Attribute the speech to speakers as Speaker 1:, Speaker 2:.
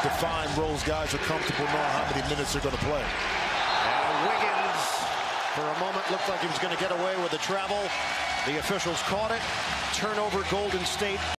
Speaker 1: defined roles. Guys are comfortable knowing how many minutes they're going to play.
Speaker 2: And Wiggins, for a moment, looked like he was going to get away with the travel. The officials caught it. Turnover, Golden State.